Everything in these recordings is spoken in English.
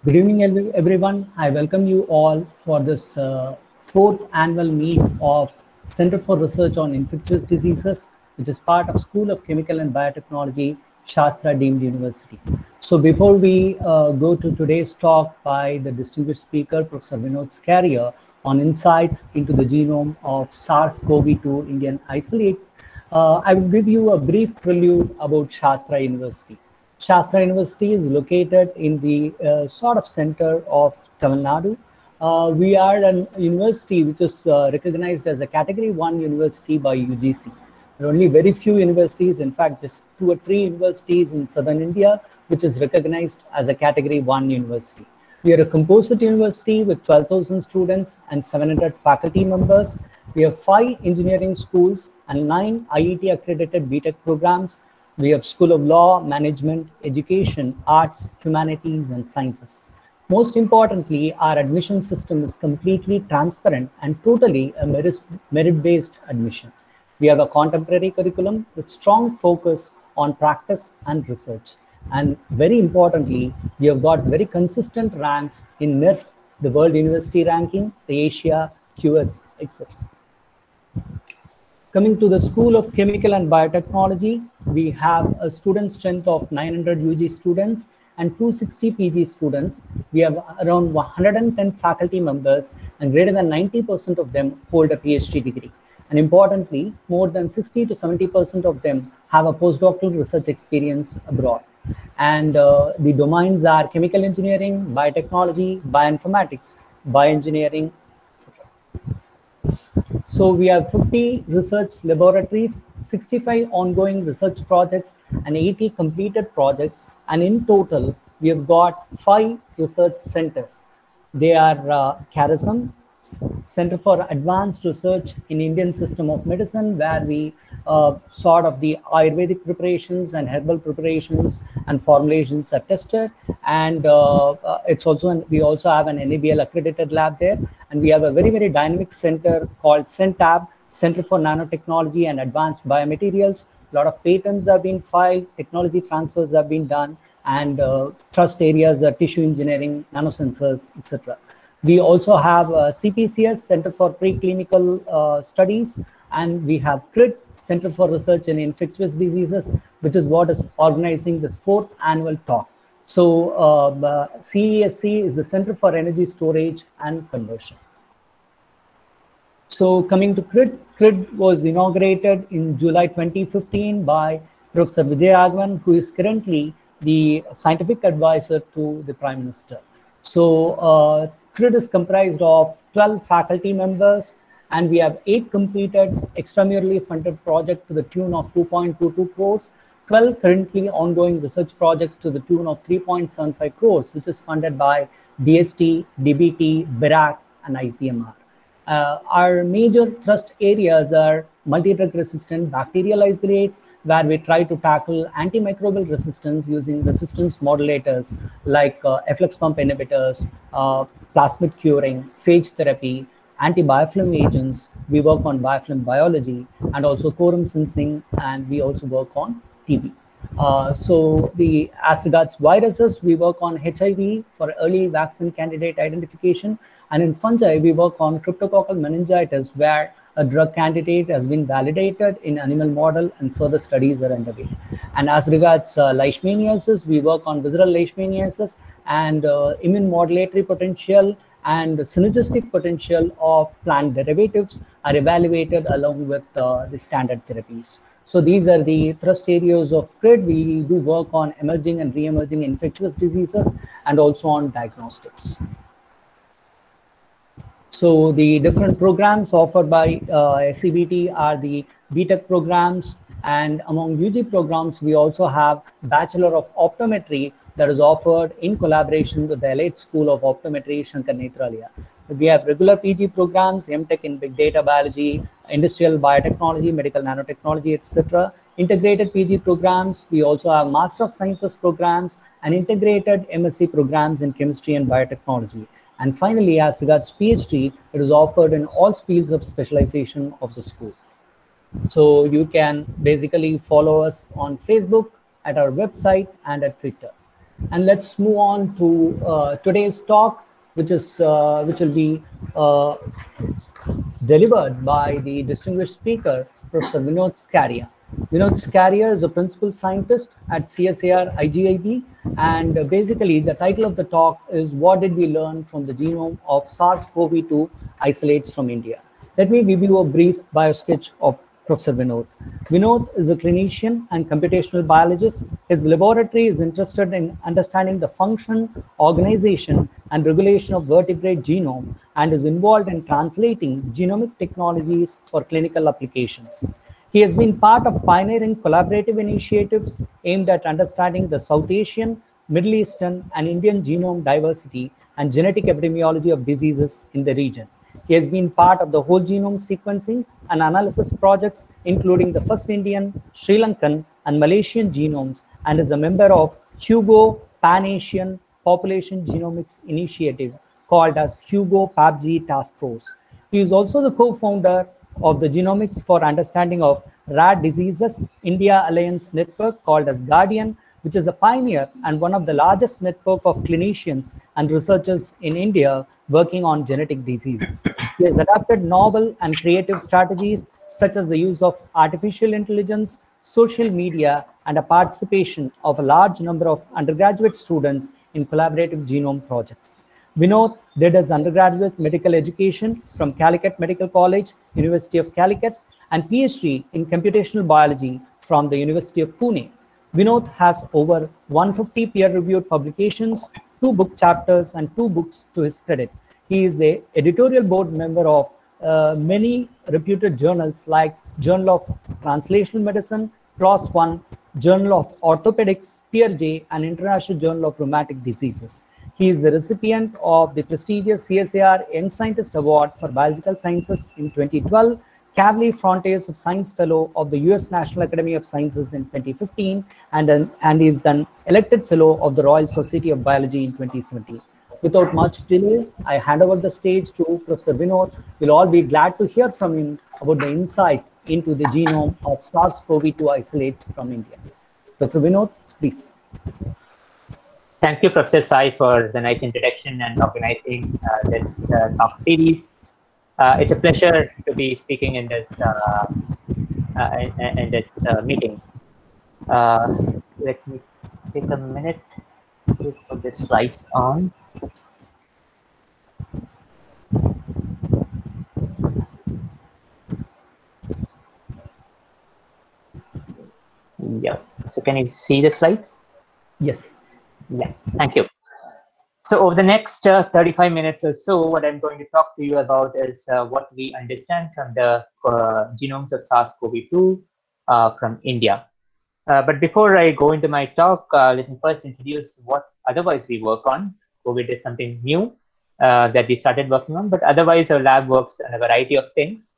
Good evening, everyone. I welcome you all for this fourth annual meet of Center for Research on Infectious Diseases, which is part of School of Chemical and Biotechnology, Shastra Deemed University. So before we go to today's talk by the distinguished speaker, Professor Vinod Scaria, on insights into the genome of SARS-CoV-2 Indian isolates, I will give you a brief prelude about Shastra University. Shastra University is located in the sort of center of Tamil Nadu. We are a university which is recognized as a Category 1 university by UGC. There are only very few universities, in fact, just 2 or 3 universities in southern India, which is recognized as a Category 1 university. We are a composite university with 12,000 students and 700 faculty members. We have 5 engineering schools and 9 IET accredited BTech programs. We have School of Law, Management, Education, Arts, Humanities, and Sciences. Most importantly, our admission system is completely transparent and totally a merit-based admission. We have a contemporary curriculum with strong focus on practice and research. And very importantly, we have got very consistent ranks in NIRF, the World University Ranking, the Asia, QS, etc. Coming to the School of Chemical and Biotechnology, we have a student strength of 900 UG students and 260 PG students. We have around 110 faculty members, and greater than 90% of them hold a PhD degree. And importantly, more than 60 to 70% of them have a postdoctoral research experience abroad. And the domains are chemical engineering, biotechnology, bioinformatics, bioengineering, etc. So we have 50 research laboratories, 65 ongoing research projects, and 80 completed projects. And in total, we have got 5 research centers. They are CARISM, Center for Advanced Research in Indian System of Medicine, where we sort of the Ayurvedic preparations and herbal preparations and formulations are tested. And it's also we also have an NABL accredited lab there. And we have a very, very dynamic center called CENTAB, Center for Nanotechnology and Advanced Biomaterials. A lot of patents have been filed, technology transfers have been done, and trust areas are tissue engineering, nanosensors, etc. We also have CPCS, Center for Preclinical Studies, and we have CRIT, Center for Research in Infectious Diseases, which is what is organizing this 4th annual talk. So CESC is the Center for Energy Storage and Conversion. So coming to CRIT, CRIT was inaugurated in July 2015 by Professor Vijay Raghavan, who is currently the scientific advisor to the Prime Minister. So CRIT is comprised of 12 faculty members, and we have 8 completed extramurally funded projects to the tune of 2.22 crores, 12 currently ongoing research projects to the tune of 3.75 crores, which is funded by DST, DBT, BIRAC, and ICMR. Our major thrust areas are multi-drug resistant bacterial isolates, where we try to tackle antimicrobial resistance using resistance modulators like efflux pump inhibitors, plasmid curing, phage therapy, anti-biofilm agents. We work on biofilm biology and also quorum sensing, and we also work on TB. So as regards viruses, we work on HIV for early vaccine candidate identification, and in fungi, we work on cryptococcal meningitis, where a drug candidate has been validated in animal model and further studies are underway. And as regards leishmaniasis, we work on visceral leishmaniasis, and immune modulatory potential and synergistic potential of plant derivatives are evaluated along with the standard therapies. So these are the thrust areas of CRIT. We do work on emerging and re-emerging infectious diseases and also on diagnostics. So the different programs offered by SCBT are the BTech programs, and among UG programs, we also have Bachelor of Optometry that is offered in collaboration with the Elite School of Optometry, Shankar Nethralaya. We have regular PG programs, MTech in Big Data Biology, Industrial Biotechnology, Medical Nanotechnology, etc. Integrated PG programs. We also have Master of Sciences programs and integrated MSc programs in Chemistry and Biotechnology. And finally, as regards PhD, it is offered in all fields of specialization of the school. So you can basically follow us on Facebook, at our website, and at Twitter. And let's move on to today's talk, which will be delivered by the distinguished speaker, Professor Vinod Skaria. Vinod Skaria is a principal scientist at CSIR IGIB, and basically the title of the talk is "What did we learn from the genome of SARS-CoV-2 isolates from India?" Let me give you a brief biosketch of Professor Vinod. Vinod is a clinician and computational biologist. His laboratory is interested in understanding the function, organization, and regulation of vertebrate genome and is involved in translating genomic technologies for clinical applications. He has been part of pioneering collaborative initiatives aimed at understanding the South Asian, Middle Eastern, and Indian genome diversity and genetic epidemiology of diseases in the region. He has been part of the whole genome sequencing and analysis projects, including the first Indian, Sri Lankan, and Malaysian genomes, and is a member of HUGO Pan-Asian Population Genomics Initiative, called as HUGO PAPG Task Force. He is also the co-founder of the Genomics for Understanding of Rare Diseases India Alliance Network, called as Guardian, which is a pioneer and one of the largest network of clinicians and researchers in India working on genetic diseases. He has adopted novel and creative strategies such as the use of artificial intelligence, social media, and a participation of a large number of undergraduate students in collaborative genome projects. Vinod did his undergraduate medical education from Calicut Medical College, University of Calicut, and PhD in computational biology from the University of Pune. Vinod has over 150 peer-reviewed publications, 2 book chapters, and 2 books to his credit. He is the editorial board member of many reputed journals like Journal of Translational Medicine, PLOS One, Journal of Orthopedics, PeerJ, and International Journal of Rheumatic Diseases. He is the recipient of the prestigious CSIR Young Scientist Award for Biological Sciences in 2012, Kavli Frontiers of Science Fellow of the US National Academy of Sciences in 2015, and is an elected Fellow of the Royal Society of Biology in 2017. Without much delay, I hand over the stage to Professor Vinod. We'll all be glad to hear from him about the insights into the genome of SARS-CoV-2 isolates from India. Dr. Vinod, please. Thank you, Professor Sai, for the nice introduction and organizing this talk series. It's a pleasure to be speaking in this meeting. Let me take a minute to put the slides on. Yeah. So can you see the slides? Yes. Yeah. Thank you. So over the next 35 minutes or so, what I'm going to talk to you about is what we understand from the genomes of SARS-CoV-2 from India. But before I go into my talk, let me first introduce what otherwise we work on. COVID is something new that we started working on, but otherwise our lab works on a variety of things.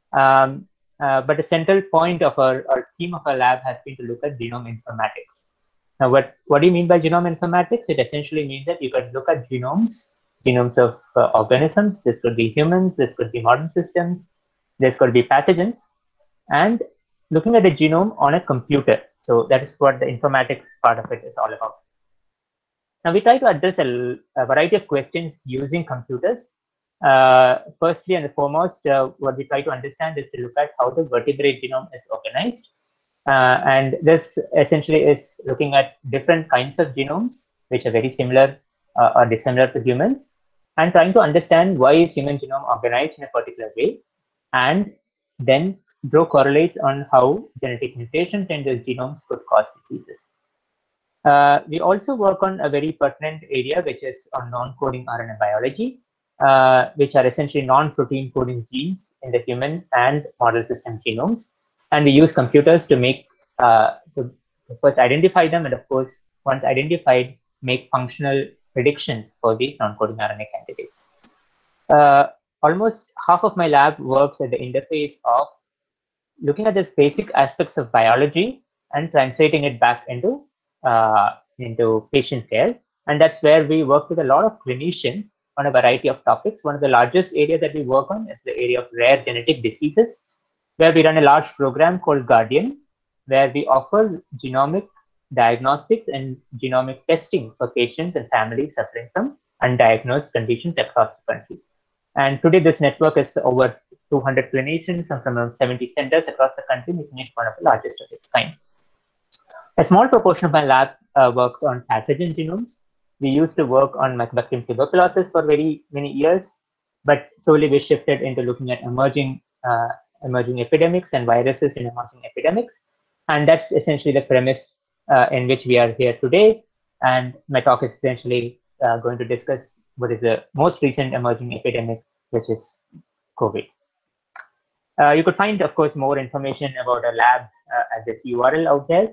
But the central point of our theme of our lab has been to look at genome informatics. Now, what do you mean by genome informatics? It essentially means that you can look at genomes of organisms. This could be humans, this could be modern systems, this could be pathogens, and looking at a genome on a computer. So that is what the informatics part of it is all about. Now, we try to address a variety of questions using computers. Firstly and foremost, what we try to understand is to look at how the vertebrate genome is organized. And this essentially is looking at different kinds of genomes, which are very similar or dissimilar to humans, and trying to understand why is human genome organized in a particular way, and then draw correlates on how genetic mutations in those genomes could cause diseases. We also work on a very pertinent area, which is on non-coding RNA biology, which are essentially non-protein coding genes in the human and model system genomes. And we use computers to make, to first identify them, and of course, once identified, make functional predictions for these non-coding RNA candidates. Almost half of my lab works at the interface of looking at these basic aspects of biology and translating it back into patient care. And that's where we work with a lot of clinicians on a variety of topics. One of the largest areas that we work on is the area of rare genetic diseases, where we run a large program called Guardian, where we offer genomic diagnostics and genomic testing for patients and families suffering from undiagnosed conditions across the country. And today, this network is over 200 clinicians and from around 70 centers across the country, making it one of the largest of its kind. A small proportion of my lab works on pathogen genomes. We used to work on Mycobacterium tuberculosis for very many years, but slowly we shifted into looking at emerging epidemics and viruses in emerging epidemics. And that's essentially the premise in which we are here today. And my talk is essentially going to discuss what is the most recent emerging epidemic, which is COVID. You could find, of course, more information about our lab at this URL out there.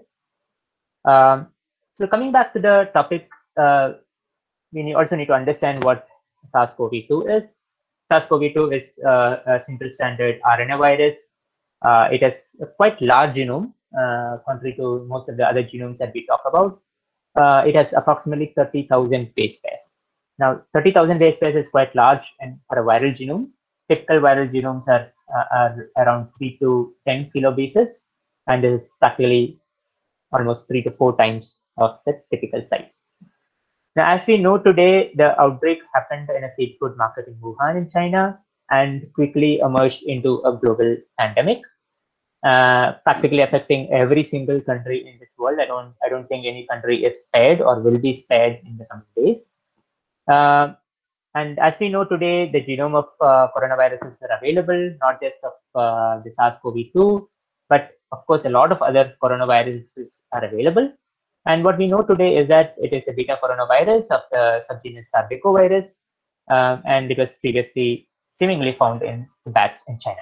So coming back to the topic, we also need to understand what SARS-CoV-2 is. SARS-CoV-2 is a single stranded RNA virus. It has a quite large genome, contrary to most of the other genomes that we talk about. It has approximately 30,000 base pairs. Now, 30,000 base pairs is quite large, and for a viral genome, typical viral genomes are around 3 to 10 kilobases, and this is practically almost 3 to 4 times of the typical size. Now, as we know today, the outbreak happened in a seed food market in Wuhan in China and quickly emerged into a global pandemic, practically affecting every single country in this world. I don't think any country is spared or will be spared in the coming days. And as we know today, the genome of coronaviruses are available, not just of the SARS-CoV-2, but of course, a lot of other coronaviruses are available. And what we know today is that it is a beta coronavirus of the subgenus Sarbecovirus, and it was previously seemingly found in bats in China.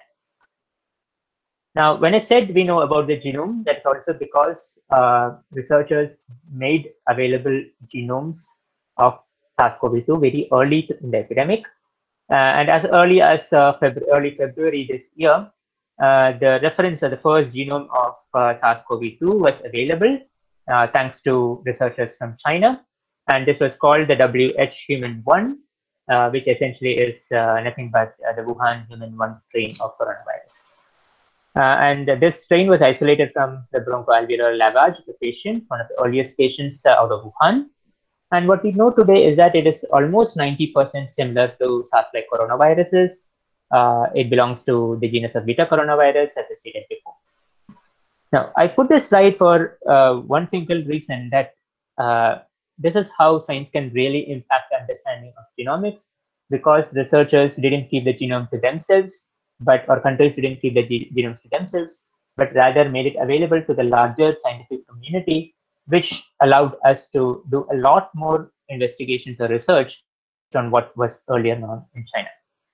Now, when I said we know about the genome, that's also because researchers made available genomes of SARS-CoV-2 very early in the epidemic. And as early as early February this year, the reference of the first genome of SARS-CoV-2 was available thanks to researchers from China. And this was called the WH-human1, which essentially is nothing but the Wuhan human 1 strain of coronavirus. And this strain was isolated from the bronchoalveolar lavage of the patient, one of the earliest patients out of Wuhan. And what we know today is that it is almost 90% similar to SARS-like coronaviruses. It belongs to the genus of beta coronavirus, as I stated before. Now, I put this slide for one simple reason, that this is how science can really impact understanding of genomics, because researchers didn't keep the genome to themselves, or countries didn't keep the genomes to themselves, but rather made it available to the larger scientific community, which allowed us to do a lot more investigations or research based on what was earlier known in China.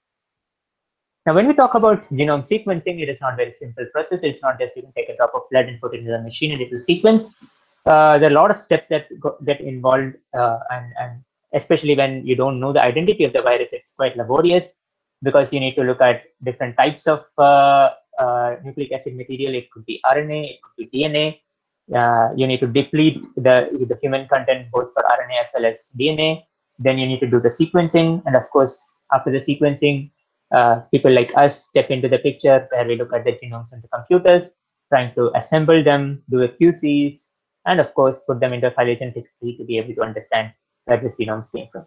Now, when we talk about genome sequencing, it is not a very simple process. It's not just you can take a drop of blood and put it into the machine and it will sequence. There are a lot of steps that get involved, and especially when you don't know the identity of the virus, it's quite laborious, because you need to look at different types of nucleic acid material. It could be RNA, it could be DNA. You need to deplete the human content both for RNA as well as DNA. Then you need to do the sequencing, and of course, after the sequencing, people like us step into the picture, where we look at the genomes on the computers, trying to assemble them, do a QCs, and of course, put them into a phylogenetic tree to be able to understand where the genomes came from.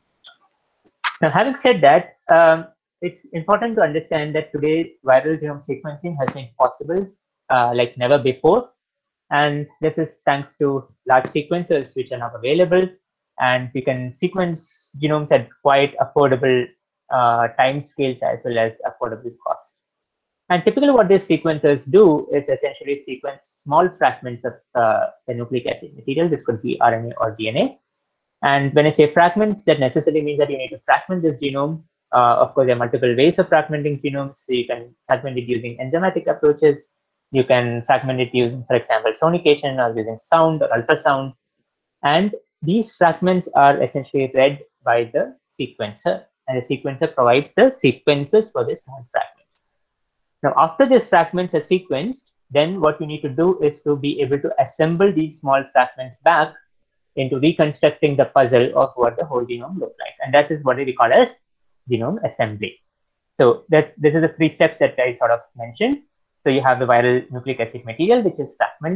Now, having said that, it's important to understand that today viral genome sequencing has been possible like never before. And this is thanks to large sequencers which are now available, and we can sequence genomes at quite affordable time scales as well as affordable cost. And typically what these sequencers do is essentially sequence small fragments of the nucleic acid material. This could be RNA or DNA. And when I say fragments, that necessarily means that you need to fragment this genome. Of course, there are multiple ways of fragmenting genomes. So you can fragment it using enzymatic approaches. You can fragment it using, for example, sonication, or using sound or ultrasound. And these fragments are essentially read by the sequencer, and the sequencer provides the sequences for the small fragments. Now, after these fragments are sequenced, then what you need to do is to be able to assemble these small fragments back into reconstructing the puzzle of what the whole genome looks like. And that is what we call as genome assembly. So this is the 3 steps that I sort of mentioned. So you have the viral nucleic acid material, which is fragmented.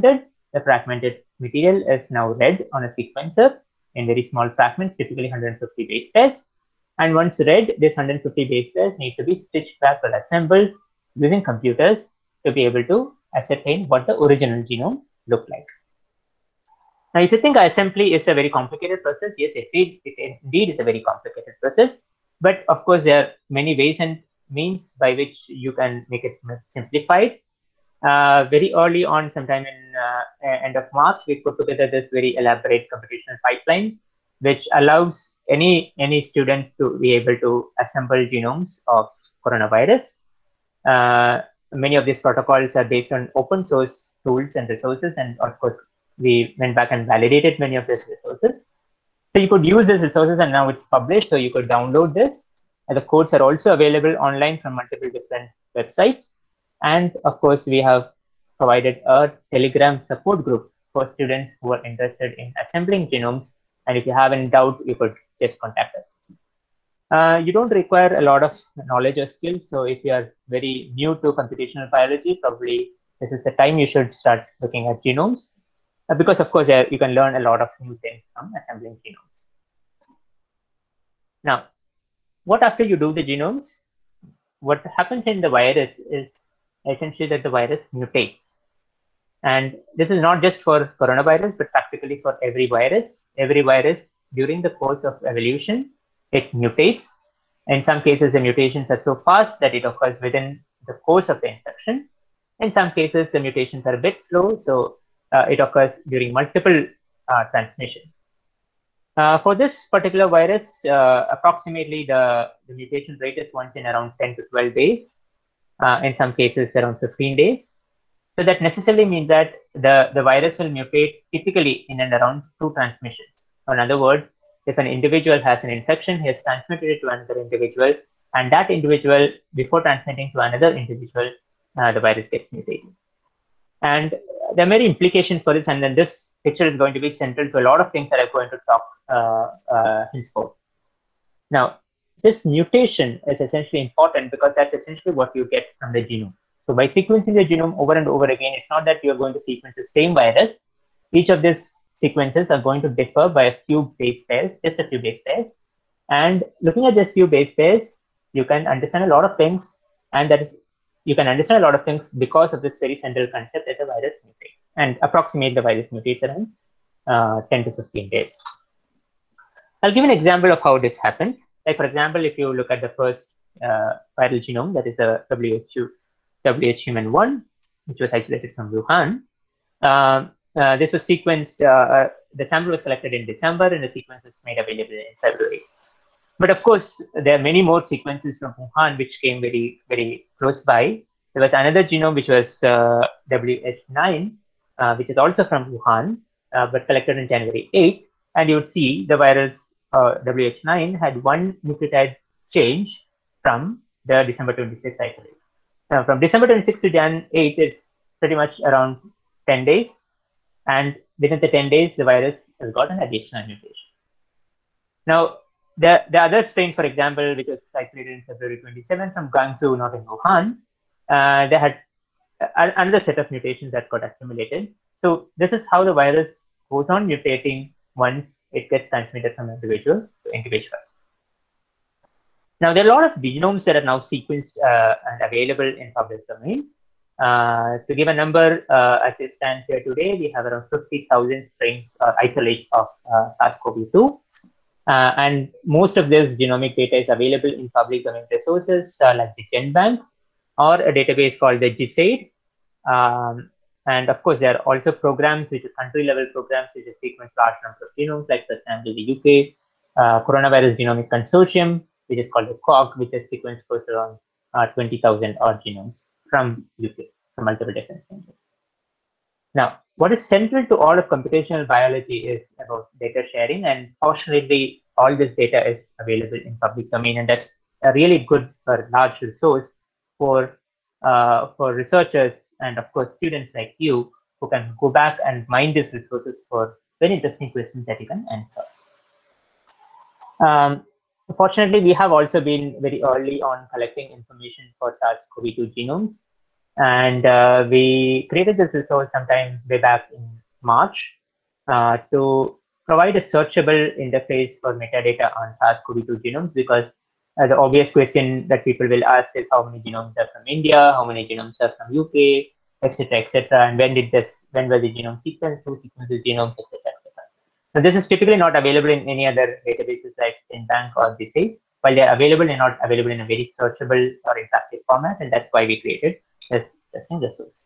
the fragmented material is now read on a sequencer in very small fragments, typically 150 base pairs. And once read, this 150 base pairs need to be stitched back or assembled using computers to be able to ascertain what the original genome looked like. Now, if you think assembly is a very complicated process, yes, it indeed is a very complicated process. But of course, there are many ways and means by which you can make it simplified. Very early on, sometime in end of March, we put together this very elaborate computational pipeline, which allows any student to be able to assemble genomes of coronavirus. Many of these protocols are based on open source tools and resources, and of course, we went back and validated many of these resources. So you could use these resources, and now it's published, so you could download this. And the codes are also available online from multiple different websites. And of course, we have provided a Telegram support group for students who are interested in assembling genomes. And if you have any doubt, you could just contact us. You don't require a lot of knowledge or skills. So if you are very new to computational biology, probably this is the time you should start looking at genomes. Because of course, you can learn a lot of new things from assembling genomes. Now, what after you do the genomes? What happens in the virus is essentially that the virus mutates. And this is not just for coronavirus, but practically for every virus. Every virus, during the course of evolution, it mutates. In some cases, the mutations are so fast that it occurs within the course of the infection. In some cases, the mutations are a bit slow, so it occurs during multiple transmissions. For this particular virus, approximately the mutation rate is once in around 10 to 12 days. In some cases, around 15 days. So that necessarily means that the virus will mutate typically in and around 2 transmissions. In other words, if an individual has an infection, he has transmitted it to another individual, and that individual, before transmitting to another individual, the virus gets mutated. And there are many implications for this, and then this picture is going to be central to a lot of things that I'm going to talk henceforth. Now, this mutation is essentially important because that's essentially what you get from the genome. So by sequencing the genome over and over again, it's not that you're going to sequence the same virus. Each of these sequences are going to differ by a few base pairs, just a few base pairs. And looking at these few base pairs, you can understand a lot of things, and that is, you can understand a lot of things because of this very central concept that the virus mutates, and approximate the virus mutates around 10 to 15 days. I'll give an example of how this happens. Like, for example, if you look at the first viral genome, that is the WH human 1, which was isolated from Wuhan. This was sequenced, the sample was collected in December, and the sequence was made available in February. But of course, there are many more sequences from Wuhan which came very, very close by. There was another genome which was WH9, which is also from Wuhan, but collected on January 8th. And you would see the virus WH9 had 1 nucleotide change from the December 26th isolation. Now, from December 26th to Jan 8th, it's pretty much around 10 days. And within the 10 days, the virus has got an additional mutation. Now, the other strain, for example, which was isolated in February 27 from Guangzhou, not in Wuhan, they had another set of mutations that got accumulated. So this is how the virus goes on mutating once it gets transmitted from individual to individual. Now, there are a lot of genomes that are now sequenced and available in public domain. To give a number, as it stands here today, we have around 50,000 strains or isolates of SARS-CoV-2. And most of this genomic data is available in public domain resources like the GenBank or a database called the GISAID. And of course, there are also programs, which are country-level programs, which sequence large number of genomes, like, for example, the UK Coronavirus Genomic Consortium, which is called the COG, which has sequenced close to around 20,000 odd genomes from UK, from multiple different countries. Now, what is central to all of computational biology is about data sharing, and fortunately, all this data is available in public domain, and that's a really good large resource for researchers and, of course, students like you who can go back and mine these resources for very interesting questions that you can answer. Fortunately, we have also been very early on collecting information for SARS-CoV-2 genomes. And we created this resource sometime way back in March to provide a searchable interface for metadata on SARS-CoV-2 genomes, because the obvious question that people will ask is how many genomes are from India, how many genomes are from UK, etc., and when were the genome sequenced, who sequenced the genomes, etc. So this is typically not available in any other databases like GenBank or DSAID. While they are available, they're not available in a very searchable or interactive format, and that's why we created this resource.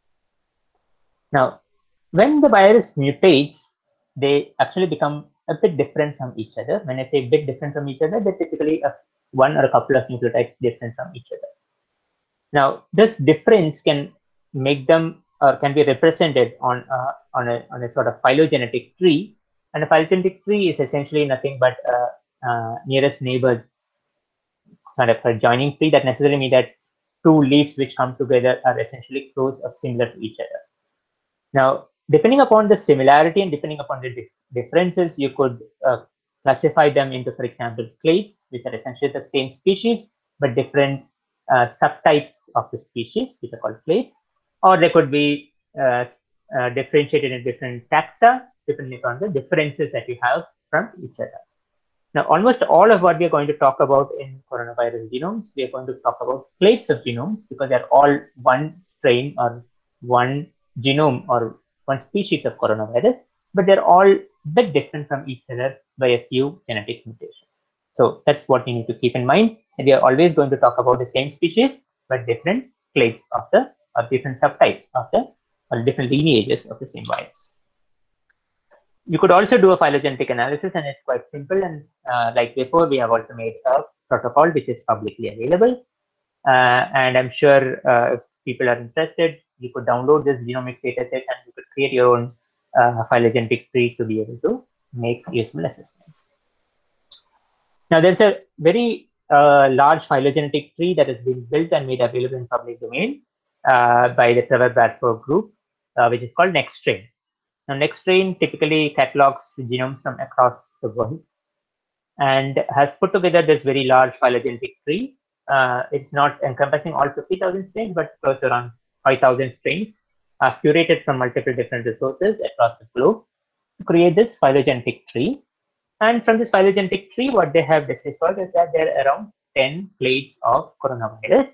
Now, when the virus mutates, they actually become a bit different from each other. When I say a bit different from each other, they're typically one or a couple of nucleotides different from each other. Now, this difference can make them or can be represented on a sort of phylogenetic tree, and a phylogenetic tree is essentially nothing but nearest neighbor sort of a joining tree. That necessarily means that two leaves which come together are essentially close or similar to each other. Now, depending upon the similarity and depending upon the differences, you could classify them into, for example, clades, which are essentially the same species but different subtypes of the species, which are called clades, or they could be differentiated in different taxa, depending upon the differences that you have from each other. Now, almost all of what we are going to talk about in coronavirus genomes, we are going to talk about clades of genomes, because they're all one strain or one genome or one species of coronavirus, but they're all a bit different from each other by a few genetic mutations. So that's what you need to keep in mind. And we are always going to talk about the same species, but different clades of the, or different subtypes of the, or different lineages of the same virus. You could also do a phylogenetic analysis, and it's quite simple. And like before, we have also made a protocol which is publicly available. And I'm sure if people are interested, you could download this genomic dataset and you could create your own phylogenetic tree to be able to make useful assessments. Now, there's a very large phylogenetic tree that has been built and made available in public domain by the Trevor Bradford group, which is called NextStrain. Now, NextStrain typically catalogs genomes from across the world and has put together this very large phylogenetic tree. It's not encompassing all 50,000 strains, but close to around 5,000 strains curated from multiple different resources across the globe to create this phylogenetic tree. And from this phylogenetic tree, what they have deciphered is that there are around 10 clades of coronavirus,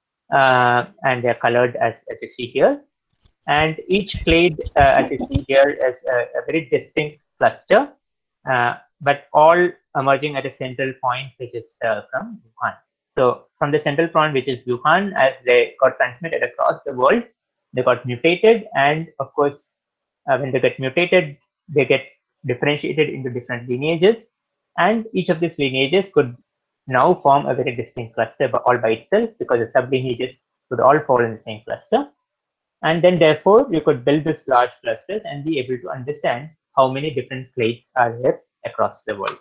and they're colored as you see here. And each clade, as you see here, is a very distinct cluster, but all emerging at a central point, which is from Wuhan. So from the central point, which is Wuhan, as they got transmitted across the world, they got mutated. And of course, when they get mutated, they get differentiated into different lineages. And each of these lineages could now form a very distinct cluster all by itself, because the sublineages would all fall in the same cluster. And then therefore, you could build these large clusters and be able to understand how many different clades are there across the world.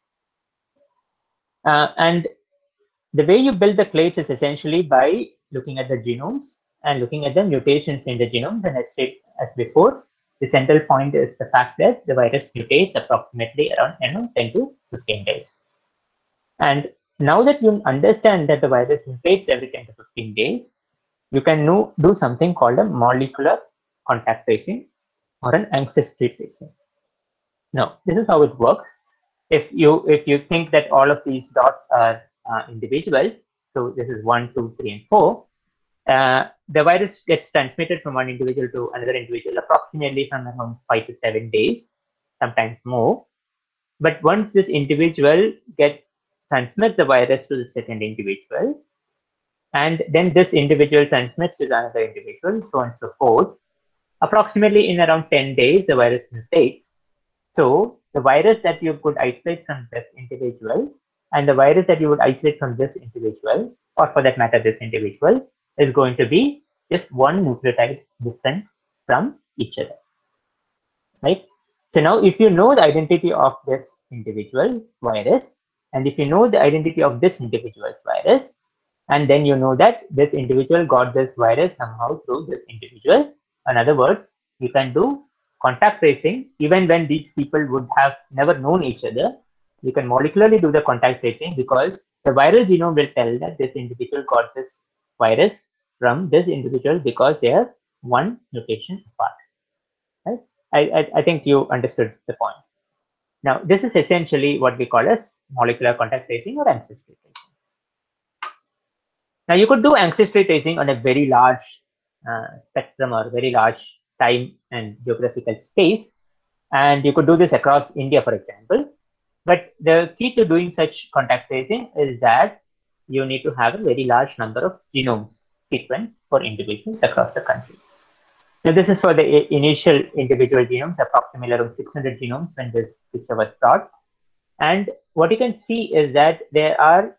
And the way you build the clades is essentially by looking at the genomes and looking at the mutations in the genomes. And as said as before, the central point is the fact that the virus mutates approximately around 10 to 15 days. And now that you understand that the virus mutates every 10 to 15 days, you can do something called a molecular contact tracing or an ancestry tracing. Now, this is how it works. If you think that all of these dots are individuals, so this is 1, 2, 3, and 4, the virus gets transmitted from one individual to another individual approximately from around 5 to 7 days, sometimes more. But once this individual transmits the virus to the second individual, and then this individual transmits to another individual, so on and so forth. Approximately in around 10 days, the virus mutates. So the virus that you could isolate from this individual and the virus that you would isolate from this individual, or for that matter, this individual, is going to be just one nucleotide different from each other, right? So now if you know the identity of this individual virus, and if you know the identity of this individual's virus, and then you know that this individual got this virus somehow through this individual. In other words, you can do contact tracing even when these people would have never known each other. You can molecularly do the contact tracing because the viral genome will tell that this individual got this virus from this individual because they are one mutation apart. Right? I think you understood the point. Now, this is essentially what we call as molecular contact tracing or ancestry tracing. Now, you could do ancestry tracing on a very large spectrum or very large time and geographical space, and you could do this across India, for example. But the key to doing such contact tracing is that you need to have a very large number of genomes sequenced for individuals across the country. So this is for the initial individual genomes, approximately around 600 genomes when this picture was brought. And what you can see is that there are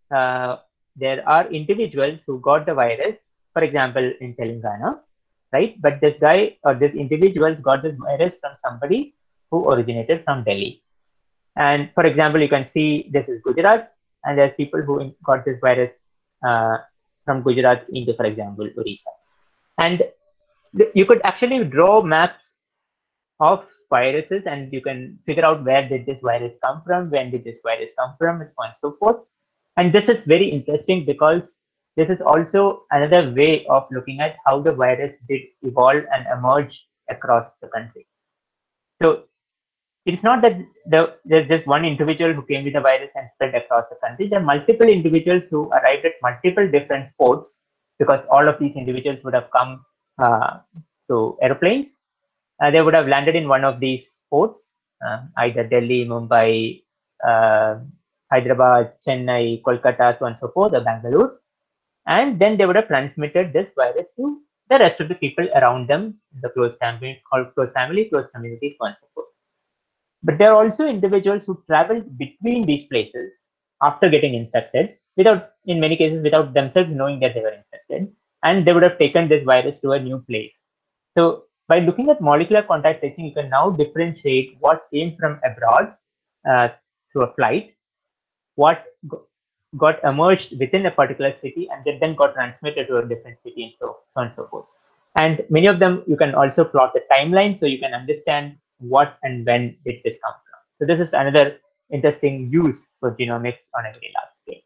individuals who got the virus, for example, in Telangana, right? But this guy or this individuals got this virus from somebody who originated from Delhi. And for example, you can see this is Gujarat, and there's people who got this virus from Gujarat into, for example, Orissa. And you could actually draw maps of viruses, and you can figure out where did this virus come from, when did this virus come from, and so on and so forth. And this is very interesting because this is also another way of looking at how the virus did evolve and emerge across the country. So it's not that there's just one individual who came with the virus and spread across the country. There are multiple individuals who arrived at multiple different ports, because all of these individuals would have come to airplanes. They would have landed in one of these ports, either Delhi, Mumbai, Hyderabad, Chennai, Kolkata, so on and so forth, or Bangalore. And then they would have transmitted this virus to the rest of the people around them, the close family, close communities, so on and so forth. But there are also individuals who traveled between these places after getting infected, in many cases, without themselves knowing that they were infected, and they would have taken this virus to a new place. So by looking at molecular contact tracing, you can now differentiate what came from abroad through a flight, what got emerged within a particular city, and then got transmitted to a different city, and so on and so forth. And many of them, you can also plot the timeline, so you can understand what and when did this come from. So this is another interesting use for genomics on a very large scale.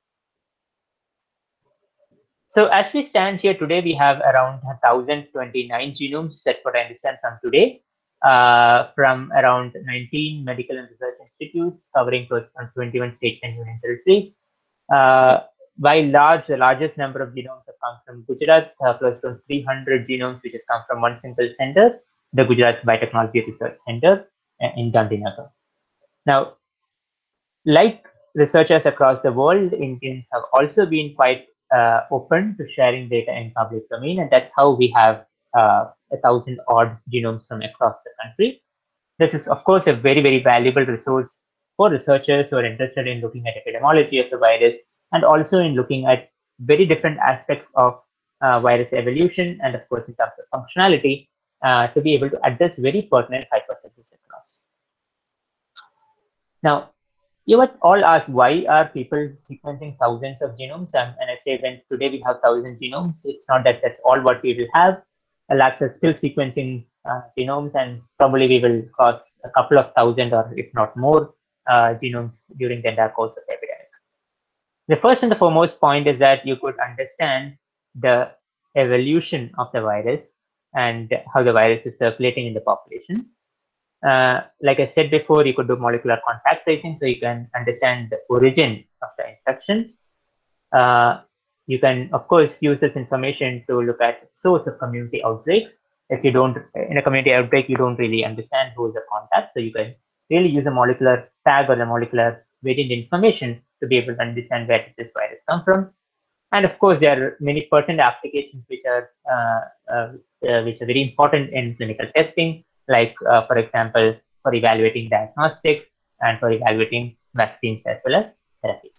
So as we stand here today, we have around 1,029 genomes. That's what I understand from today, from around 19 medical and research institutes covering close to 21 states and union territories. By the largest number of genomes have come from Gujarat, close to 300 genomes, which has come from one single center, the Gujarat Biotechnology Research Center in Gandhinagar. Now, like researchers across the world, Indians have also been quite open to sharing data in public domain, and that's how we have 1,000 odd genomes from across the country. This is, of course, a very, very valuable resource for researchers who are interested in looking at epidemiology of the virus, and also in looking at very different aspects of virus evolution, and of course, in terms of functionality, to be able to address very pertinent hypotheses across. Now, you would all ask, why are people sequencing thousands of genomes? And I say, when today we have 1,000 genomes, it's not that that's all what we will have. Labs are still sequencing genomes, and probably we will cross a couple of thousand, or if not more, genomes during the entire course of the epidemic. The first and the foremost point is that you could understand the evolution of the virus and how the virus is circulating in the population. Like I said before, you could do molecular contact tracing, so you can understand the origin of the infection. You can, of course, use this information to look at source of community outbreaks. If you don't, in a community outbreak, you don't really understand who is the contact, so you can really use a molecular tag or the molecular variant information to be able to understand where did this virus come from. And of course, there are many pertinent applications which are very important in clinical testing, like, for example, for evaluating diagnostics and for evaluating vaccines as well as therapies.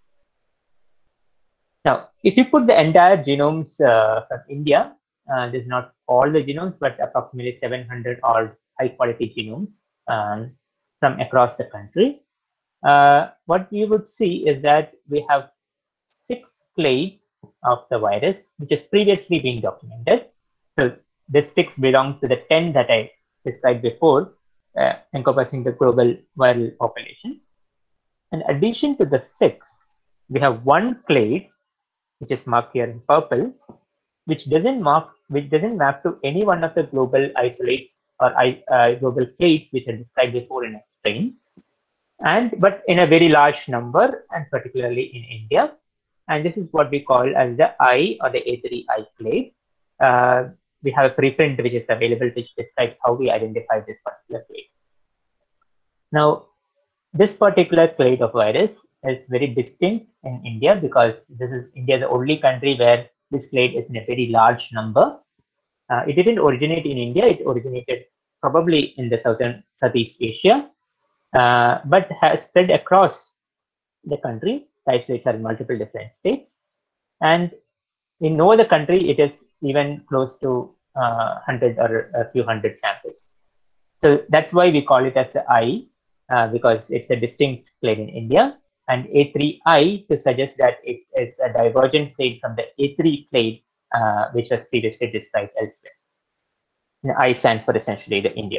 Now, if you put the entire genomes from India, this is not all the genomes, but approximately 700 odd high-quality genomes from across the country. What you would see is that we have 6 clades of the virus, which has previously been documented. So this 6 belongs to the 10 that I described before, encompassing the global viral population. In addition to the 6, we have 1 clade, which is marked here in purple, which doesn't map to any one of the global isolates or global clades, which are described before in a strain, but in a very large number, and particularly in India. And this is what we call as the I or the A3I clade. We have a preprint which is available, which describes how we identify this particular clade. Now, this particular clade of virus is very distinct in India because India is the only country where this clade is in a very large number. It didn't originate in India; it originated probably in the Southeast Asia, but has spread across the country. The isolates are in multiple different states, and in no other country it is even close to 100 or a few hundred samples. So that's why we call it as the I, because it's a distinct clade in India, and A3I to suggest that it is a divergent clade from the A3 clade, which was previously described elsewhere. And I stands for essentially the India.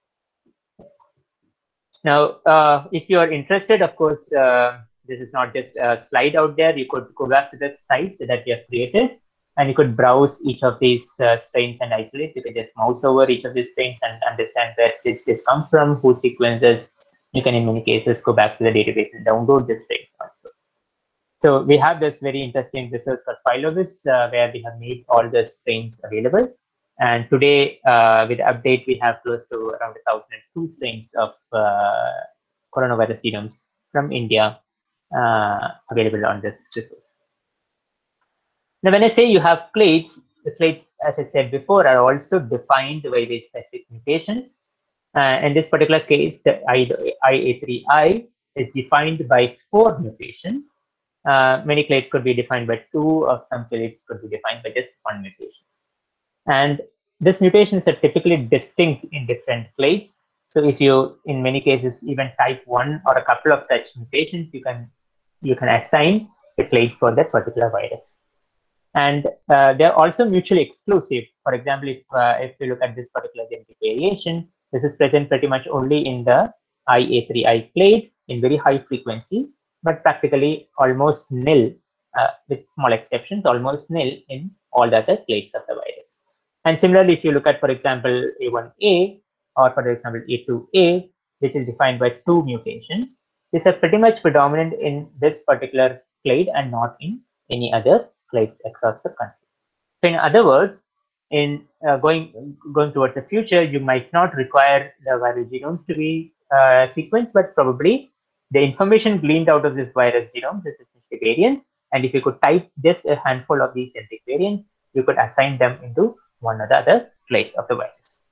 Now, if you are interested, of course, this is not just a slide out there. You could go back to the sites that we have created, and you could browse each of these strains and isolates. You can just mouse over each of these strains and understand where this comes from, who sequences. You can, in many cases, go back to the database and download the strains also. So we have this very interesting resource called Phylovis, where we have made all the strains available. And today, with the update, we have close to around 1,002 strains of coronavirus genomes from India available on this resource. Now, when I say you have clades, the clades, as I said before, are also defined by very specific mutations. In this particular case, the IA3I is defined by 4 mutations. Many clades could be defined by 2, or some clades could be defined by just 1 mutation. And these mutations are typically distinct in different clades. So if you, in many cases, even type 1 or a couple of such mutations, you can assign a clade for that particular virus. And they're also mutually exclusive. For example, if you look at this particular genetic variation, this is present pretty much only in the IA3I clade in very high frequency, but practically almost nil, with small exceptions, almost nil in all the other clades of the virus. And similarly, if you look at, for example, A1A or, for example, A2A, which is defined by 2 mutations, these are pretty much predominant in this particular clade and not in any other clades across the country. So in other words, in going towards the future, you might not require the viral genomes to be sequenced, but probably the information gleaned out of this virus genome, this essentially variants, and if you could type just a handful of these genetic variants, you could assign them into one or the other clades of the virus.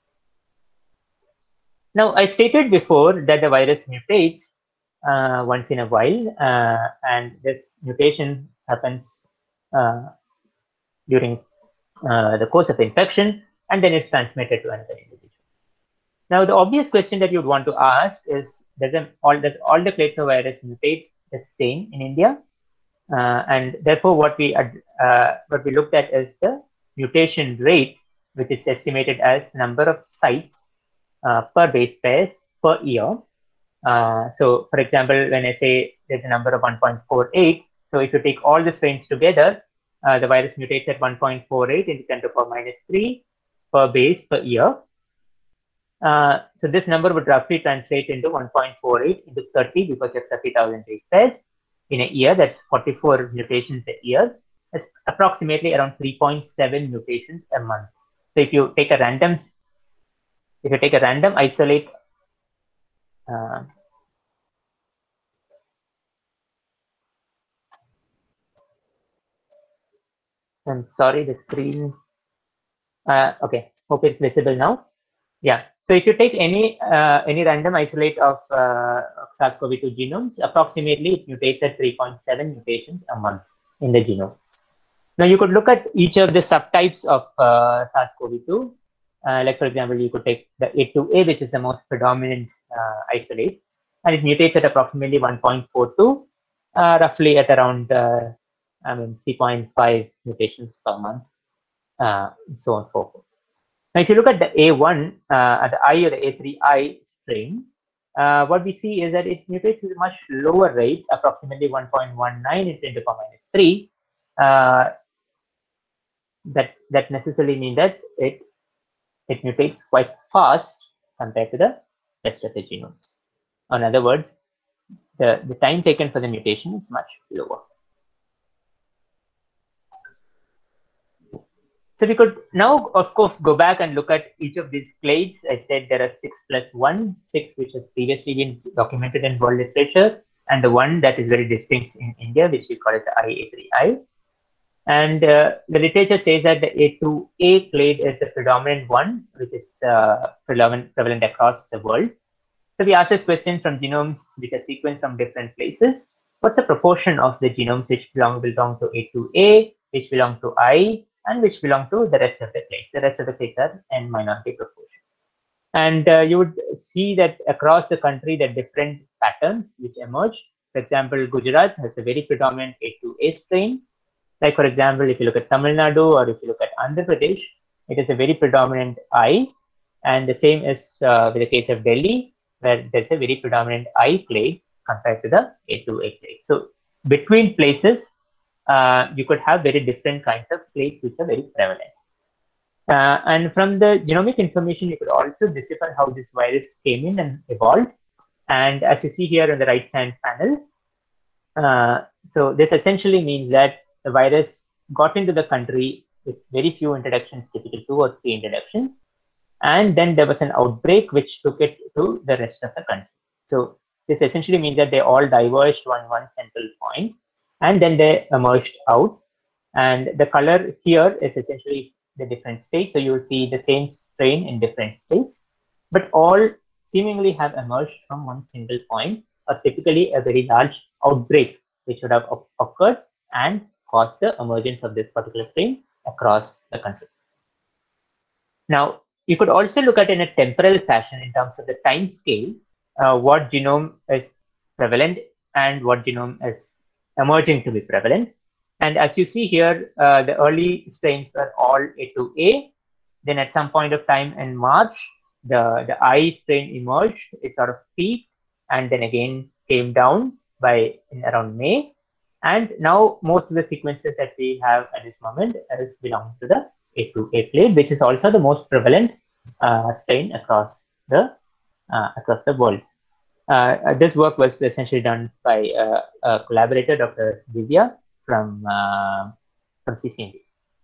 Now, I stated before that the virus mutates once in a while, and this mutation happens during the course of infection, and then it's transmitted to another individual. Now, the obvious question that you'd want to ask is, does all the clades of virus mutate the same in India? And therefore, what we looked at is the mutation rate, which is estimated as number of sites per base pairs per year. So, for example, when I say there's a number of 1.48, so if you take all the strains together, the virus mutates at 1.48 into 10 to the power minus 3 per base per year. So this number would roughly translate into 1.48 into 30, because you have 30,000 base pairs in a year. That's 44 mutations a year. That's approximately around 3.7 mutations a month. So if you take a random isolate, I'm sorry, the screen. Okay, hope it's visible now. Yeah. So if you take any random isolate of SARS-CoV-2 genomes, approximately it mutates at 3.7 mutations a month in the genome. Now you could look at each of the subtypes of SARS-CoV-2. Like, for example, you could take the A2A, which is the most predominant isolate, and it mutates at approximately 1.42, roughly at around 3.5 mutations per month, so on and so forth. Now, if you look at the A1, at the I or the A3I strain, what we see is that it mutates at a much lower rate, approximately 1.19 into 10 to the power minus 3. That necessarily means that it it mutates quite fast compared to the rest of the genomes. In other words, the time taken for the mutation is much lower. So we could now, of course, go back and look at each of these clades. I said there are 6 plus 1, 6 which has previously been documented in world literature, and the one that is very distinct in India, which we call it the IA3I. And the literature says that the A2A clade is the predominant one, which is prevalent across the world. So we asked this question from genomes which are sequenced from different places. What's the proportion of the genomes which belong to A2A, which belong to I, and which belong to the rest of the clades? The rest of the clades are in minority proportion. And you would see that across the country, there are different patterns which emerge. For example, Gujarat has a very predominant A2A strain. Like, for example, if you look at Tamil Nadu or if you look at Andhra Pradesh, it is a very predominant I. And the same is with the case of Delhi, where there's a very predominant I clade compared to the A2A clade. So between places, you could have very different kinds of clades which are very prevalent. And from the genomic information, you could also decipher how this virus came in and evolved. And as you see here on the right-hand panel, so this essentially means that the virus got into the country with very few introductions, typically 2 or 3 introductions. And then there was an outbreak which took it to the rest of the country. So this essentially means that they all diverged on one central point, and then they emerged out. And the color here is essentially the different states. So you'll see the same strain in different states, but all seemingly have emerged from one single point, or typically a very large outbreak which would have occurred and caused the emergence of this particular strain across the country. Now, you could also look at in a temporal fashion in terms of the time scale, what genome is prevalent and what genome is emerging to be prevalent. And as you see here, the early strains were all A2A. Then at some point of time in March, the I strain emerged, it sort of peaked and then again came down by around May. And now most of the sequences that we have at this moment is belong to the A2A clade, which is also the most prevalent strain across the world. This work was essentially done by a collaborator, Dr. Divya from CCMB.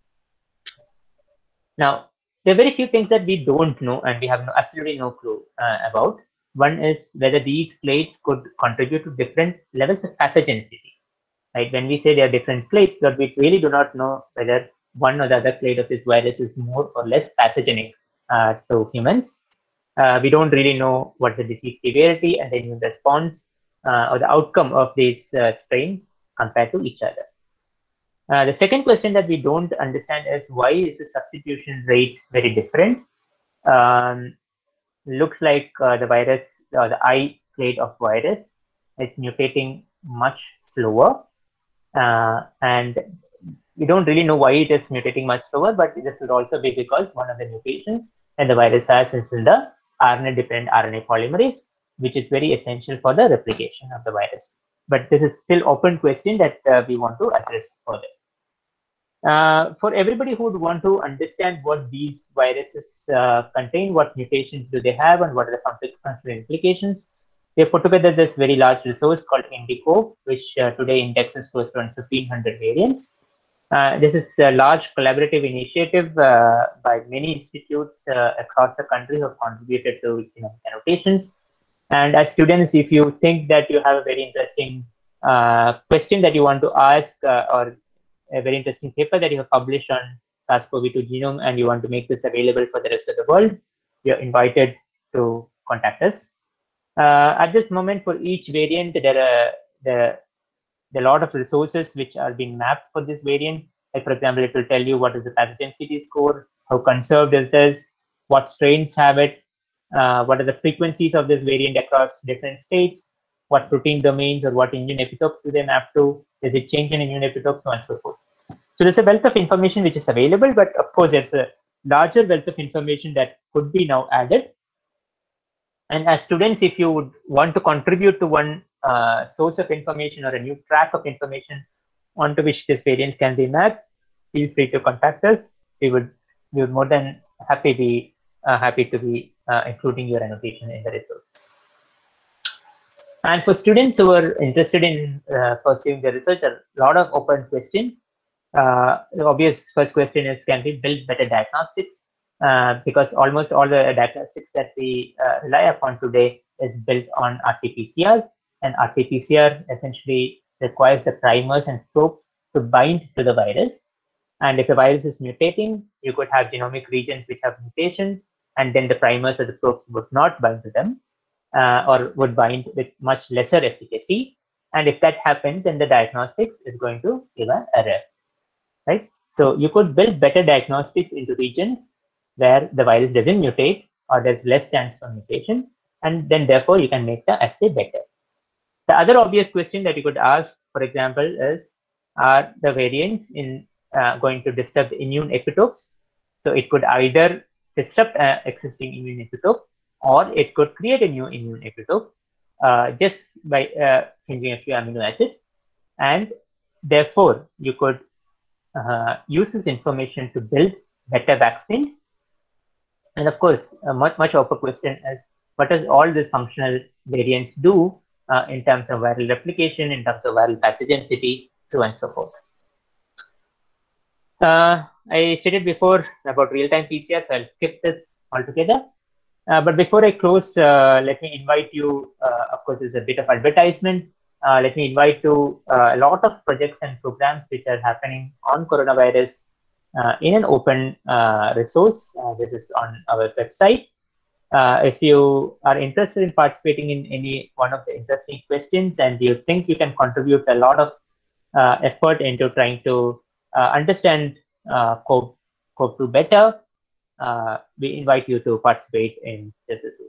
Now, there are very few things that we don't know and we have absolutely no clue about. One is whether these clades could contribute to different levels of pathogenicity. Right? When we say there are different clades, but we really do not know whether one or the other clade of this virus is more or less pathogenic to humans. We don't really know what the disease severity and the immune response or the outcome of these strains compared to each other. The second question that we don't understand is why is the substitution rate very different? Looks like the virus, the I clade of virus is mutating much slower. And we don't really know why it is mutating much slower, but this would also be because one of the mutations that the virus has is in the RNA-dependent RNA polymerase, which is very essential for the replication of the virus. But this is still open question that we want to address further. For everybody who would want to understand what these viruses contain, what mutations do they have, and what are the functional implications, we have put together this very large resource called INDICOVE, which today indexes close to 1,500 variants. This is a large collaborative initiative by many institutes across the country who have contributed to annotations. And as students, if you think that you have a very interesting question that you want to ask or a very interesting paper that you have published on SARS-CoV-2 genome and you want to make this available for the rest of the world, you're invited to contact us. At this moment, for each variant, there are a lot of resources which are being mapped for this variant. Like, for example, it will tell you what is the pathogenicity score, how conserved is this, what strains have it, what are the frequencies of this variant across different states, what protein domains or what immune epitopes do they map to, does it change in immune epitopes, so on and so forth. So there's a wealth of information which is available, but of course, there's a larger wealth of information that could be now added. And as students, if you would want to contribute to one source of information or a new track of information onto which this variants can be mapped, feel free to contact us. We would more than happy be happy to be including your annotation in the resource. And for students who are interested in pursuing the research, a lot of open questions. The obvious first question is, can we build better diagnostics? Because almost all the diagnostics that we rely upon today is built on RT-PCR, and RT-PCR essentially requires the primers and probes to bind to the virus. And if the virus is mutating, you could have genomic regions which have mutations, and then the primers or the probes would not bind to them, or would bind with much lesser efficacy. And if that happens, then the diagnostics is going to give an error, right? So you could build better diagnostics into regions where the virus doesn't mutate or there's less chance for mutation, and then therefore you can make the assay better. The other obvious question that you could ask, for example, is, are the variants in going to disturb the immune epitopes? So it could either disrupt existing immune epitope, or it could create a new immune epitope just by changing a few amino acids. And therefore, you could use this information to build better vaccines. And of course, a much open question is, what does all these functional variants do in terms of viral replication, in terms of viral pathogenicity, so on and so forth. I stated before about real-time PCR, so I'll skip this altogether. But before I close, let me invite you, of course, it's a bit of advertisement. Let me invite to a lot of projects and programs which are happening on coronavirus in an open resource. This is on our website. If you are interested in participating in any one of the interesting questions and you think you can contribute a lot of effort into trying to understand COV2 better, we invite you to participate in this resources.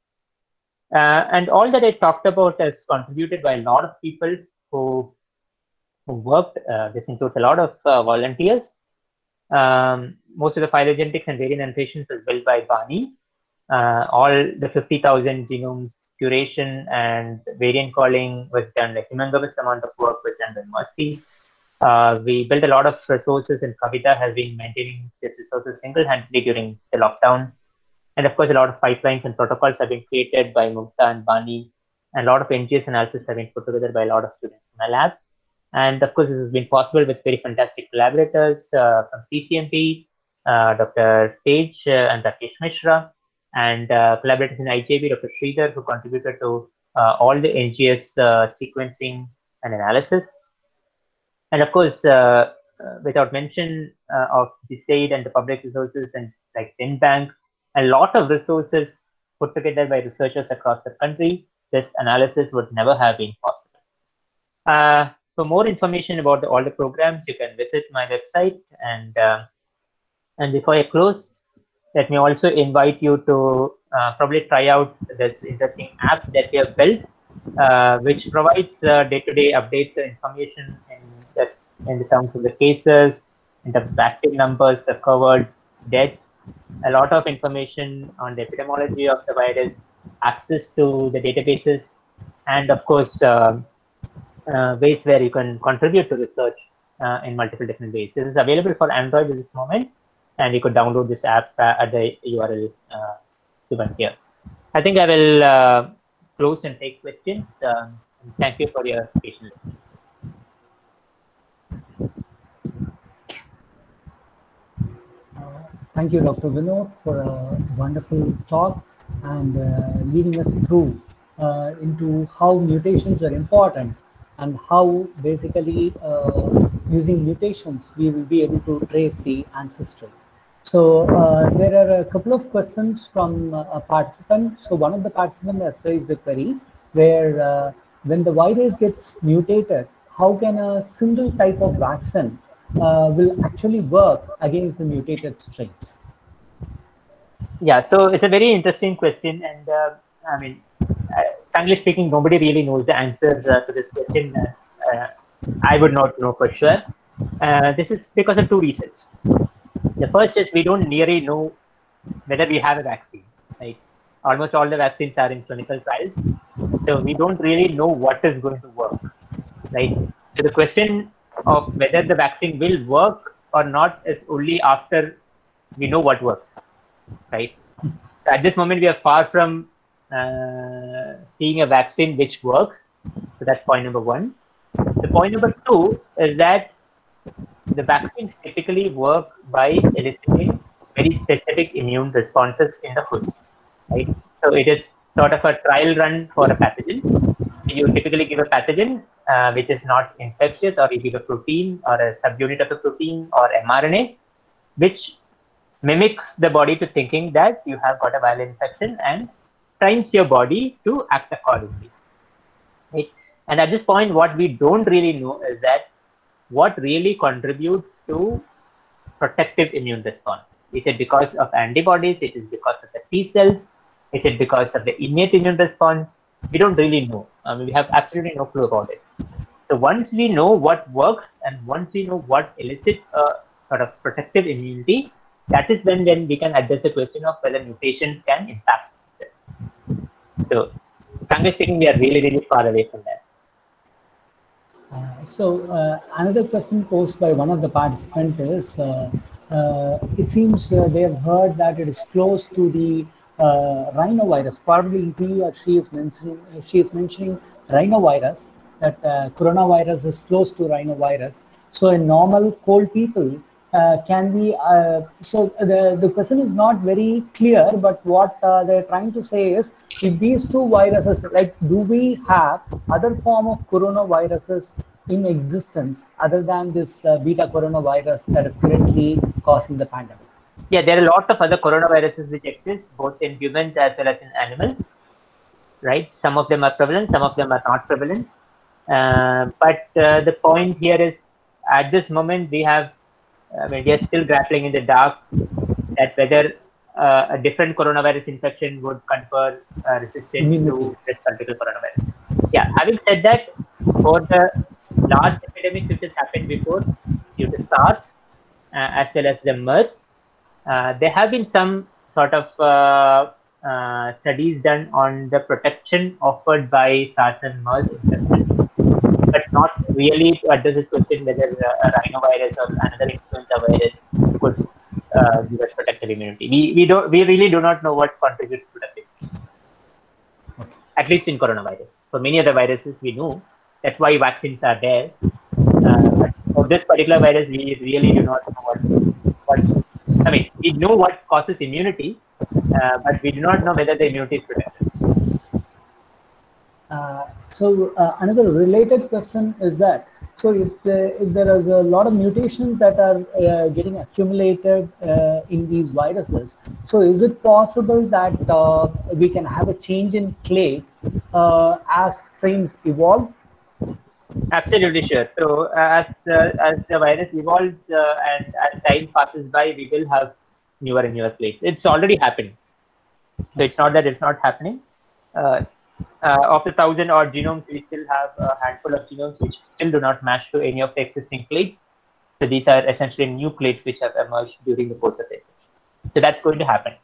And all that I talked about is contributed by a lot of people who worked. This includes a lot of volunteers. Most of the phylogenetics and variant annotations was built by Bani. All the 50,000 genomes curation and variant calling was done. A humongous amount of work was done by Mercy. We built a lot of resources, and Kavita has been maintaining these resources single-handedly during the lockdown. And of course, a lot of pipelines and protocols have been created by Mukta and Bani, and a lot of NGS analysis have been put together by a lot of students in my lab. And of course, this has been possible with very fantastic collaborators from CCMP, Dr. Tej and Rakesh Mishra, and collaborators in IJB, Dr. Sridhar, who contributed to all the NGS sequencing and analysis. And of course, without mention of the state and the public resources and like GenBank, a lot of resources put together by researchers across the country, this analysis would never have been possible. For more information about all the programs, you can visit my website. And before I close, let me also invite you to probably try out this interesting app that we have built, which provides day-to-day updates and information in the terms of the cases, in the active numbers, the covered deaths, a lot of information on the epidemiology of the virus, access to the databases, and of course, ways where you can contribute to research in multiple different ways. This is available for Android at this moment, and you could download this app at the URL given here. I think I will close and take questions. Thank you for your patience. Thank you, Dr. Vinod, for a wonderful talk and leading us through into how mutations are important and how basically using mutations we will be able to trace the ancestry. So there are a couple of questions from a participant. So one of the participants has raised a query where when the virus gets mutated, how can a single type of vaccine will actually work against the mutated strains? Yeah, so it's a very interesting question, and I mean, frankly speaking, nobody really knows the answer to this question. I would not know for sure. This is because of two reasons. The first is we don't really know whether we have a vaccine. Right? Almost all the vaccines are in clinical trials, so we don't really know what is going to work. Right? So the question of whether the vaccine will work or not is only after we know what works. Right? At this moment, we are far from seeing a vaccine which works. So that's point number one. The point number two is that the vaccines typically work by eliciting very specific immune responses in the host, right? So it is sort of a trial run for a pathogen. You typically give a pathogen which is not infectious, or you give a protein or a subunit of a protein or mRNA, which mimics the body to thinking that you have got a viral infection and trains your body to act accordingly. Right? And at this point, what we don't really know is that what really contributes to protective immune response. Is it because of antibodies? It is because of the T cells? Is it because of the innate immune response? We don't really know. We have absolutely no clue about it. So once we know what works and once we know what elicits a sort of protective immunity, that is when we can address the question of whether mutations can impact this. So frankly speaking, we are really, really far away from that. Another question posed by one of the participants is, it seems they have heard that it is close to the rhinovirus. Probably he or she is mentioning rhinovirus, that coronavirus is close to rhinovirus. So in normal cold people, can we, the question is not very clear, but what they're trying to say is, if these two viruses, like, do we have other form of coronaviruses in existence other than this beta coronavirus that is currently causing the pandemic? Yeah, there are a lot of other coronaviruses which exist both in humans as well as in animals, right? Some of them are prevalent, some of them are not prevalent. But the point here is, at this moment, we are still grappling in the dark that whether a different coronavirus infection would confer resistance to this particular coronavirus. Yeah, having said that, for the large epidemics which has happened before due to SARS as well as the MERS, there have been some sort of studies done on the protection offered by SARS and MERS infection, but not really to address this question whether a rhinovirus or another influenza virus could give us protective immunity. We really do not know what contributes to protective immunity. Okay. At least in coronavirus. For many other viruses, we know. That's why vaccines are there. But for this particular virus, we really do not know what. I mean, we know what causes immunity, but we do not know whether the immunity is protected. Another related question is that, so if there is a lot of mutations that are getting accumulated in these viruses, so is it possible that we can have a change in clade as strains evolve? Absolutely sure. So as the virus evolves and as time passes by, we will have newer and newer clades. It's already happening. So it's not that it's not happening. Of the 1,000 odd genomes, we still have a handful of genomes which still do not match to any of the existing clades. So these are essentially new clades which have emerged during the course of it. So that's going to happen.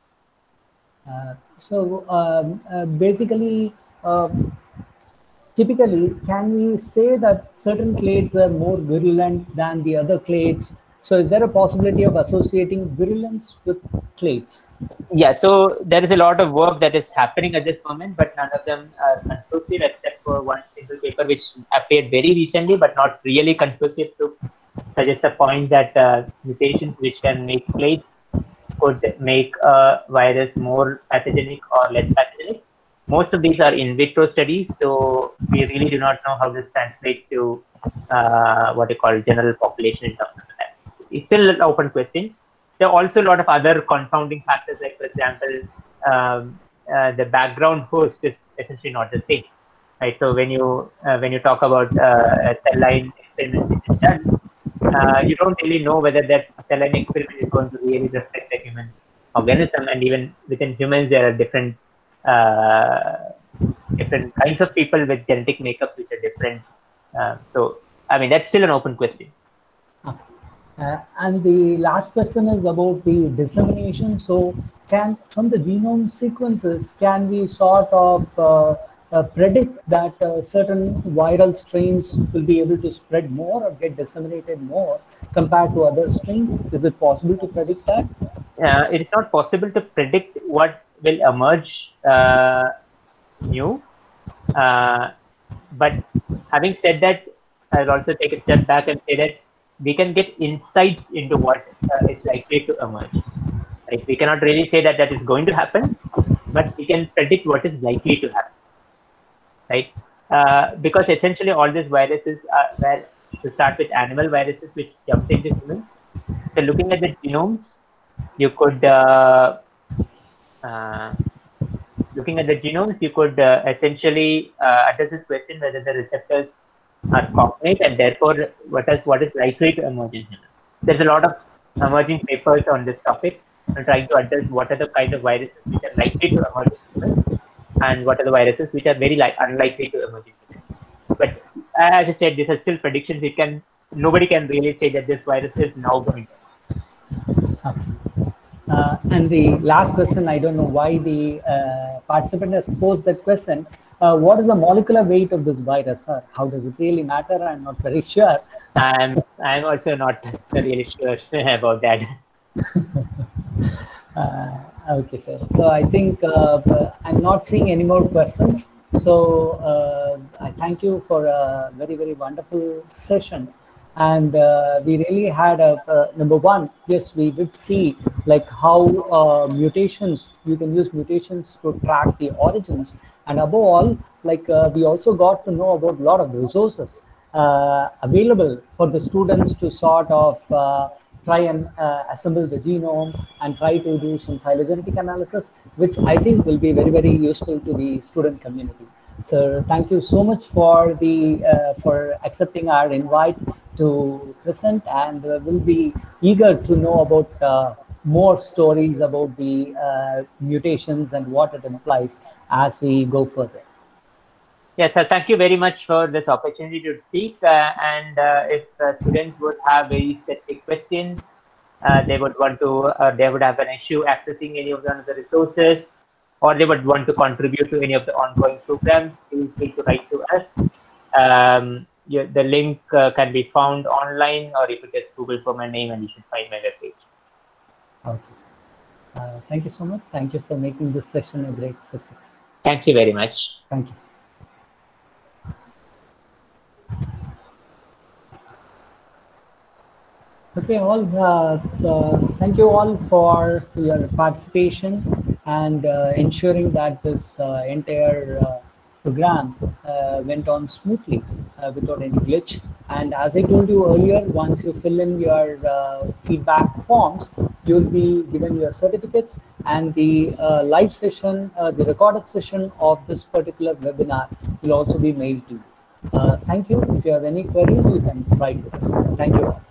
Basically, typically, can we say that certain clades are more virulent than the other clades? So is there a possibility of associating virulence with clades? Yeah, so there is a lot of work that is happening at this moment, but none of them are conclusive except for one single paper which appeared very recently, but not really conclusive to suggest a point that mutations which can make clades could make a virus more pathogenic or less pathogenic. Most of these are in vitro studies, so we really do not know how this translates to what you call general population in terms of that. It's still an open question. There are also a lot of other confounding factors, like, for example, the background host is essentially not the same, right? So when you talk about a cell line experiment which is done, you don't really know whether that cell line experiment is going to really reflect the human organism, and even within humans, there are different kinds of people with genetic makeups which are different. So, I mean, that's still an open question. And the last question is about the dissemination. So, from the genome sequences, can we sort of predict that certain viral strains will be able to spread more or get disseminated more compared to other strains? Is it possible to predict that? it is not possible to predict what will emerge new. But having said that, I'll also take a step back and say that we can get insights into what is likely to emerge. Right? We cannot really say that that is going to happen, but we can predict what is likely to happen. Right? Because essentially all these viruses are, well, to start with animal viruses which jump into humans. So looking at the genomes, you could looking at the genomes, you could essentially address this question whether the receptors are cognate and therefore what is likely to emerge in humans. There's a lot of emerging papers on this topic and trying to address what are the kind of viruses which are likely to emerge in humans and what are the viruses which are very unlikely to emerge in humans. But as I said, these are still predictions. Nobody can really say that this virus is now going to. Okay. And the last question, I don't know why the participant has posed that question. What is the molecular weight of this virus? How does it really matter? I'm not very sure. I'm also not really sure about that. Okay, sir. So I think I'm not seeing any more questions. So I thank you for a very, very wonderful session. And we really had number one, yes, we did see like how mutations, you can use mutations to track the origins. And above all, like we also got to know about a lot of resources available for the students to sort of try and assemble the genome and try to do some phylogenetic analysis, which I think will be very, very useful to the student community. So thank you so much for for accepting our invite to present, and we'll be eager to know about more stories about the mutations and what it implies as we go further. Yes, sir. Thank you very much for this opportunity to speak. And if students would have very specific questions, they would want to, they would have an issue accessing any of the resources, or they would want to contribute to any of the ongoing programs, feel free to write to us. The link can be found online, or if you just Google for my name and you should find my webpage. Okay. Thank you so much. Thank you for making this session a great success. Thank you very much. Thank you. Okay, all. Thank you all for your participation and ensuring that this entire program went on smoothly without any glitch. And as I told you earlier, once you fill in your feedback forms, you'll be given your certificates, and the live session, the recorded session of this particular webinar will also be mailed to you. Thank you. If you have any queries, you can write to us. Thank you all.